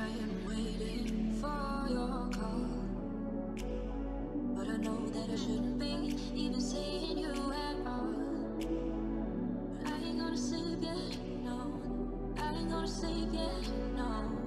I am waiting for your call, but I know that I shouldn't be even seeing you at all. But I ain't gonna sleep yet, no. I ain't gonna sleep yet, no.